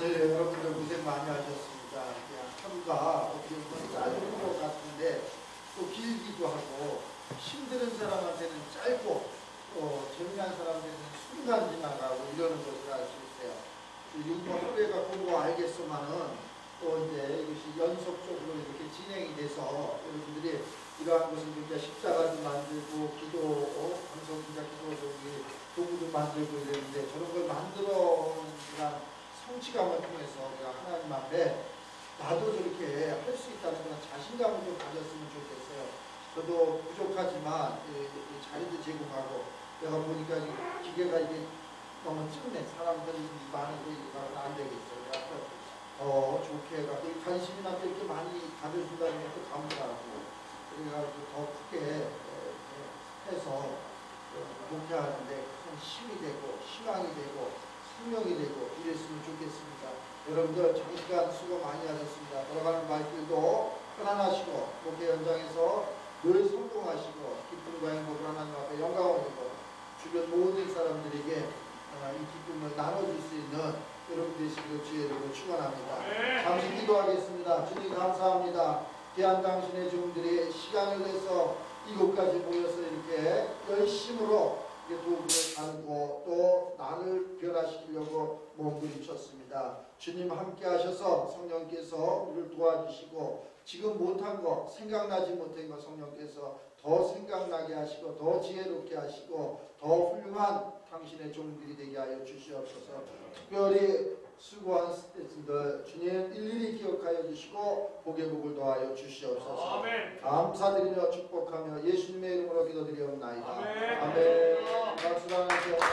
네, 여러분들 고생 많이 하셨습니다. 하루가 어떻게 보면 짧은 것 같은데 또 길기도 하고 힘든 사람한테는 짧고 또 재미난 사람한테는 순간 지나가고 이러는 것을 알 수 있어요. 하루에 갖고 알겠지만은 또 이제 이것이 연속적으로 이렇게 진행이 돼서 여러분들이 이러한 것을 진짜 십자가도 만들고 기도, 방송기자 기도 도구도 만들고 이랬는데 저런 걸 만들어 그냥 성취감을 통해서 우리가 하나님 앞에 나도 저렇게 할 수 있다는 그런 자신감을 좀 가졌으면 좋겠어요. 저도 부족하지만 이 자리도 제공하고 내가 보니까 기계가 이게 너무 찜네. 사람들이 많은데 이거 안 되겠어요. 더 좋게 해가지고 관심이나 이렇게 많이 가져준다는 것도 감사하고 그래가지고 더 크게 해서 목표하는데 큰 힘이 되고 희망이 되고 생명이 되고 이랬으면 좋겠습니다. 여러분들 장시간 수고 많이 하셨습니다. 돌아가는 발길도 편안하시고 목회 현장에서 늘 성공하시고 기쁨과 행복을 하나님 앞에 영광을 드리고 주변 모든 사람들에게 이 기쁨을 나눠줄 수 있는 여러분 되시기를 주의 이름으로 축원합니다. 잠시 기도하겠습니다. 주님 감사합니다. 귀한 당신의 종들이 시간을 내서 이곳까지 모여서 이렇게 열심으로 도구를 다루고 또 나를 변화시키려고 몸부림쳤습니다. 주님 함께 하셔서 성령께서 우리를 도와주시고 지금 못한 거 생각나지 못한 거 성령께서 더 생각나게 하시고 더 지혜롭게 하시고 더 훌륭한 당신의 종들이 되게 하여 주시옵소서. 특별히 수고한 스태프들 주님 일일이 기억하여 주시고 복의 복을 더하여 주시옵소서. 아멘. 감사드리며 축복하며 예수님의 이름으로 기도드리옵나이다. 아멘. 아멘. 박수로 하시옵소서.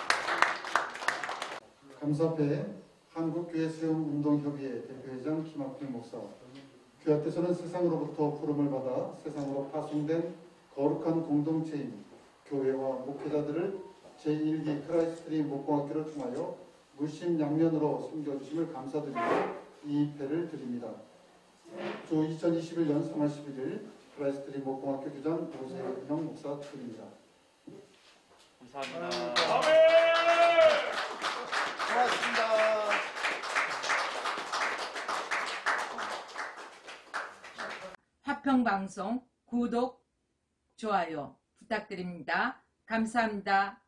감사패 한국교회 수용운동협의회 대표회장 김학필 목사. 교회께서는 세상으로부터 부름을 받아 세상으로 파송된 거룩한 공동체인 교회와 목회자들을 제1기 크라이스트리 목공학교를 통하여 물심양면으로 섬겨주심을 감사드리고 이 배를 드립니다. 주 2021년 3월 11일 크라이스트리 목공학교 교장 오세형 목사 드립니다. 감사합니다. 아멘. 고맙습니다. 화평방송 구독, 좋아요 부탁드립니다. 감사합니다.